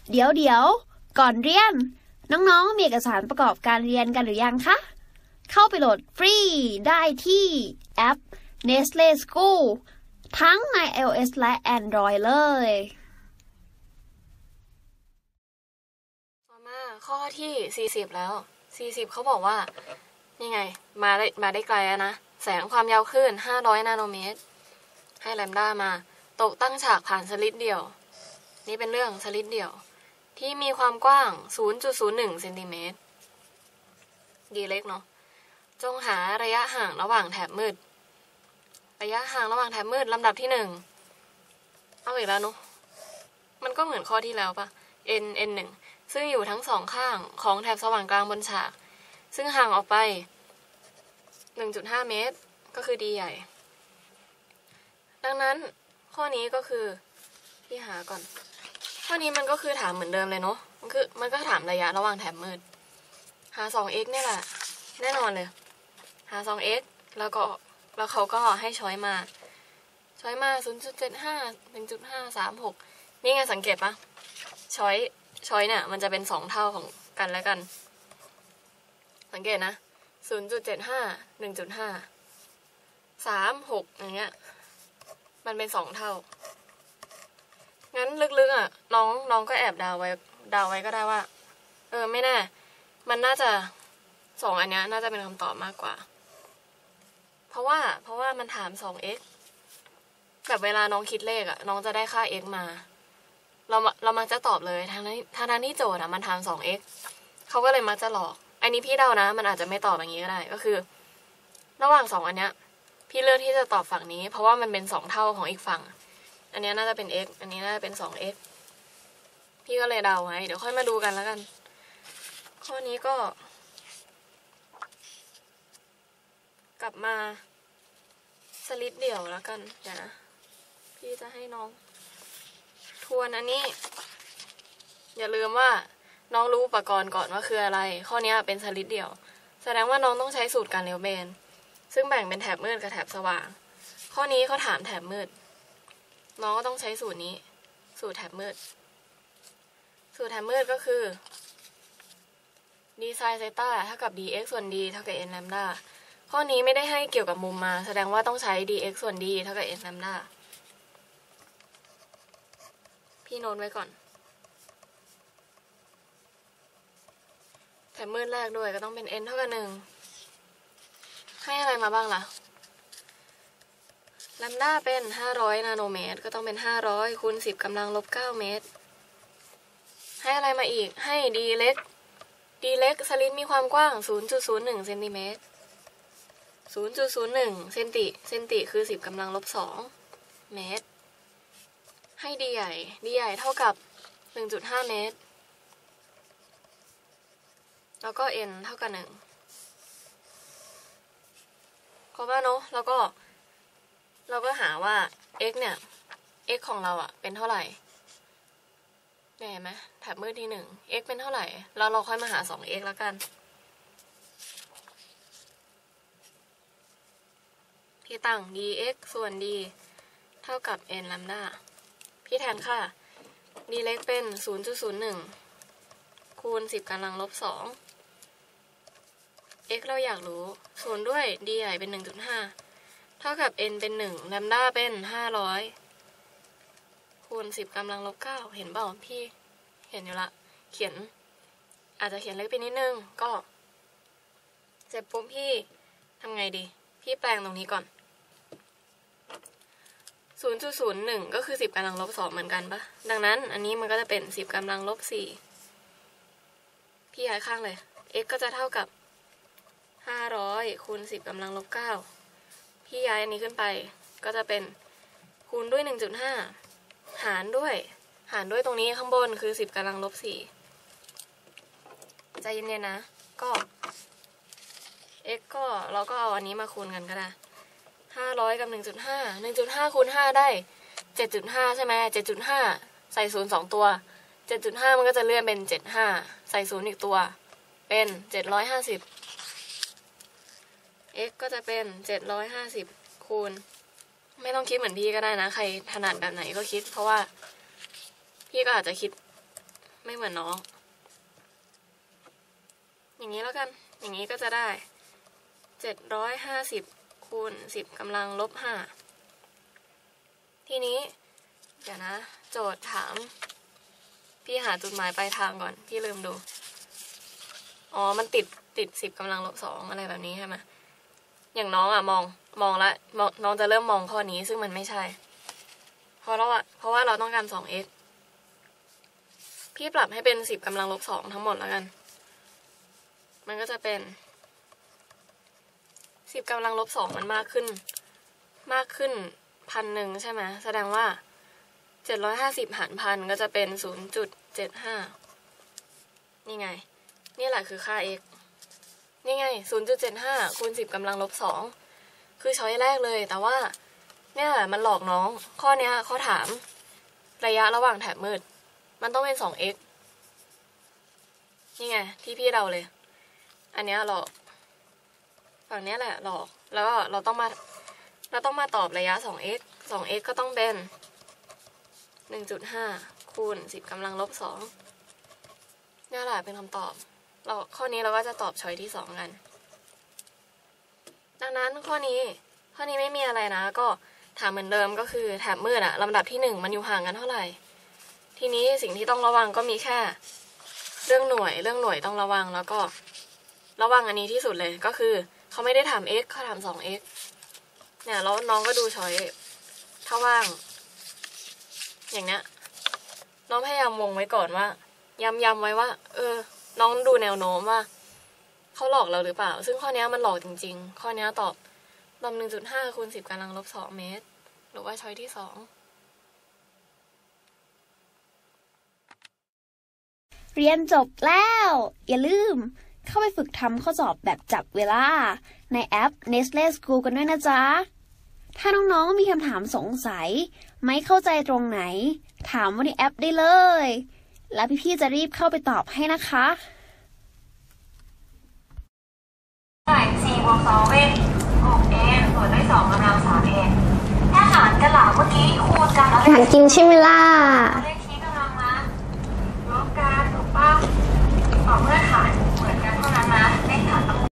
เดี๋ยวก่อนเรียนน้องๆมีเอกสารประกอบการเรียนกันหรือยังคะเข้าไปโหลดฟรีได้ที่แอป Nestle School ทั้งใน iOS และ Android เลยต่อมาข้อที่40แล้ว40เขาบอกว่านี่ไงมาได้ไกลแล้วนะแสงความยาวคลื่น500นาโนเมตรให้แลมด้ามาตกตั้งฉากผ่านสลิดเดี่ยวนี่เป็นเรื่องสลิดเดี่ยวที่มีความกว้าง 0.01 เซนติเมตรดีเล็กเนาะจงหาระยะห่างระหว่างแถบมืดระยะห่างระหว่างแถบมืดลำดับที่1เอาอีกแล้วเนาะมันก็เหมือนข้อที่แล้วปะ n1 ซึ่งอยู่ทั้งสองข้างของแถบสว่างกลางบนฉากซึ่งห่างออกไป 1.5 เมตรก็คือ d ใหญ่ดังนั้นข้อนี้ก็คือที่หาก่อนข้อนี้มันก็คือถามเหมือนเดิมเลยเนาะมันก็ถามระยะระหว่างแถบมืดหา 2x นี่แหละแน่นอนเลยหา 2x แล้วเขาก็ให้ช้อยมา 0.75 1.5 36นี่ไงสังเกตปะช้อยเนี่ยมันจะเป็น2เท่าของกันและกันสังเกตนะ 0.75 1.5 36อย่างเงี้ยมันเป็น2เท่างั้นลึกๆอ่ะน้องก็แอบเดาไว้ก็ได้ว่าไม่แน่มันน่าจะ2อันเนี้ยน่าจะเป็นคำตอบมากกว่าเพราะว่ามันถาม 2x แบบเวลาน้องคิดเลขอ่ะน้องจะได้ค่า x มาเรามักจะตอบเลยทางนั้นที่โจทย์อ่ะมันถาม 2x เขาก็เลยมักจะหลอกอันนี้พี่เดานะมันอาจจะไม่ตอบอย่างนี้ก็ได้ก็คือระหว่าง2อันเนี้ยพี่เลือกที่จะตอบฝั่งนี้เพราะว่ามันเป็น2เท่าของอีกฝั่งอันนี้น่าจะเป็น x อันนี้น่าจะเป็น 2x พี่ก็เลยเดาไว้เดี๋ยวค่อยมาดูกันแล้วกันข้อนี้ก็กลับมาสลิดเดี่ยวแล้วกันเดี๋ยวนะพี่จะให้น้องทวนอันนี้อย่าลืมว่าน้องรู้อุปกรณ์ก่อนว่าคืออะไรข้อนี้เป็นสลิดเดี่ยวแสดงว่าน้องต้องใช้สูตรการเลี้ยวเบนซึ่งแบ่งเป็นแถบมืดกับแถบสว่างข้อนี้เขาถามแถบมืดน้องก็ต้องใช้สูตรนี้สูตรแถบมืดก็คือ d sin เซต้าเท่ากับ dx ส่วน d เท่ากับ n แลมด้าข้อนี้ไม่ได้ให้เกี่ยวกับมุมมาแสดงว่าต้องใช้ dx ส่วน d เท่ากับ n แลมด้าพี่โน้ตไว้ก่อนแถบมืดแรกด้วยก็ต้องเป็น n เท่ากับ1ให้อะไรมาบ้างล่ะแลมด้าเป็น500นาโนเมตรก็ต้องเป็น500คูณ10กำลังลบ9เมตรให้อะไรมาอีกให้ d เล็กสลิดมีความกว้าง 0.01 เซนติเมตร 0.01 เซนติคือ10กำลังลบ2เมตรให้ d ใหญ่เท่ากับ 1.5 เมตรแล้วก็ n เท่ากับ1ครบแล้วเนาะแล้วก็เราก็หาว่า x เนี่ย x ของเราอ่ะเป็นเท่าไหร่เห็นไหมแถบมืดที่1 x เป็นเท่าไหร่แล้วเราค่อยมาหา 2x แล้วกันพี่ตั้ง dx ส่วน d เท่ากับ n แลมด้าพี่แทนค่า d เล็กเป็น 0.01 คูณ10กำลังลบ2 x เราอยากรู้ส่วนด้วย d ใหญ่เป็น 1.5 เท่ากับ n เป็น1แลมด้าเป็น500คูณ10กำลังลบ9เห็นเปล่าพี่เห็นอยู่ละอาจจะเขียนเล็กไปนิดนึงก็เสร็จปุ๊บพี่ทำไงดีพี่แปลงตรงนี้ก่อน 0.01 ก็คือ10กำลังลบ2เหมือนกันปะดังนั้นอันนี้มันก็จะเป็น10กำลังลบ4พี่ย้ายข้างเลย x ก็จะเท่ากับ500คูณ10กำลังลบ9พี่ย้ายอันนี้ขึ้นไปก็จะเป็นคูณด้วย 1.5 หารด้วยตรงนี้ข้างบนคือ10กำลังลบ4ใจเย็นๆนะก็ x ก็เราก็เอาอันนี้มาคูณกันก็ได้500กับ 1.5 คูณ5ได้7.5ใช่ไหม7.5ใส่0 2ตัว7.5มันก็จะเลื่อนเป็น75ใส่0อีกตัวเป็น750 x ก็จะเป็น750คูณไม่ต้องคิดเหมือนพี่ก็ได้นะใครถนัดแบบไหนก็คิดเพราะว่าพี่ก็อาจจะคิดไม่เหมือนน้องอย่างนี้แล้วกันอย่างนี้ก็จะได้750คูณ10กำลังลบ5ทีนี้เดี๋ยวนะโจทย์ถามพี่หาจุดหมายปลายทางก่อนพี่ลืมดูอ๋อมันติด10กำลังลบ2อะไรแบบนี้ใช่ไหมอย่างน้องอ่ะมองละน้องจะเริ่มมองข้อนี้ซึ่งมันไม่ใช่เพราะว่าเราต้องการ 2x พี่ปรับให้เป็น10กำลังลบ2ทั้งหมดแล้วกันมันก็จะเป็น10กำลังลบ2มันมากขึ้น1,000ใช่ไหมแสดงว่า750หารพันก็จะเป็น 0.75 นี่ไงนี่แหละคือค่า x นี่ไง 0.75 คูณ10กำลังลบ2คือช้อยแรกเลยแต่ว่าเนี่ยมันหลอกน้องข้อเนี้ยเขาถามระยะระหว่างแถบมืดมันต้องเป็น 2x นี่ไงที่พี่เดาเลยอันเนี้ยหลอกฝั่งเนี้ยแหละหลอกแล้วก็เราต้องมาตอบระยะ 2x ก็ต้องเป็น 1.5 คูณ10กำลังลบ2นี่แหละเป็นคำตอบข้อนี้เราก็จะตอบช้อยที่2กันดังนั้นข้อนี้ไม่มีอะไรนะก็ถามเหมือนเดิมก็คือแถบมืดอะลำดับที่1มันอยู่ห่างกันเท่าไหร่ทีนี้สิ่งที่ต้องระวังก็มีแค่เรื่องหน่วยต้องระวังแล้วก็ระวังอันนี้ที่สุดเลยก็คือเขาไม่ได้ถาม x เขาถาม 2x เนี่ยแล้วน้องก็ดูช้อยถ้าว่างอย่างเนี้ยน้องพยายามวงไว้ก่อนว่าย้ำไว้ว่าน้องดูแนวโน้มว่าเขาหลอกเราหรือเปล่าซึ่งข้อนี้มันหลอกจริงๆข้อนี้ตอบ1.5 คูณ10กำลังลบ2เมตรหรือว่าช้อยที่2 เรียนจบแล้วอย่าลืมเข้าไปฝึกทำข้อสอบแบบจับเวลาในแอป Nestle School กันด้วยนะจ๊ะถ้าน้องๆมีคำถามสงสัยไม่เข้าใจตรงไหนถามว่าในแอปได้เลยแล้วพี่ๆจะรีบเข้าไปตอบให้นะคะ 4 บวก 2 เป็น 6 n ส่วนด้วย2กำลัง3 n ถ้าหารกันหลังเมื่อกี้คูณกันแล้วหารกินใช่ไหมล่ะ